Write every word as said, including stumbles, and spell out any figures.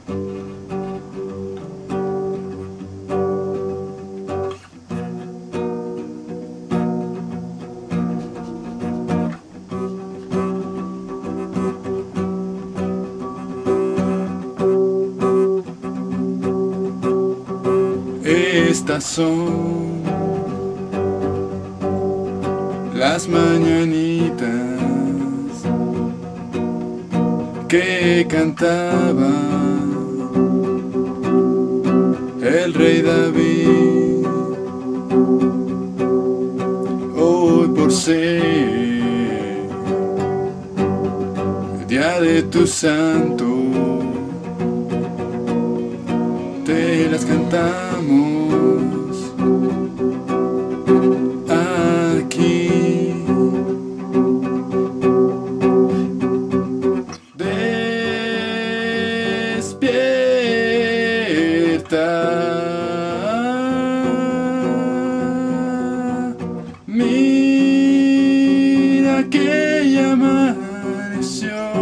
Estas son las mañanitas que cantaba el rey David. Hoy, por ser el día de tu santo, te las cantamos aquí. Despierta, mira que ya amaneció.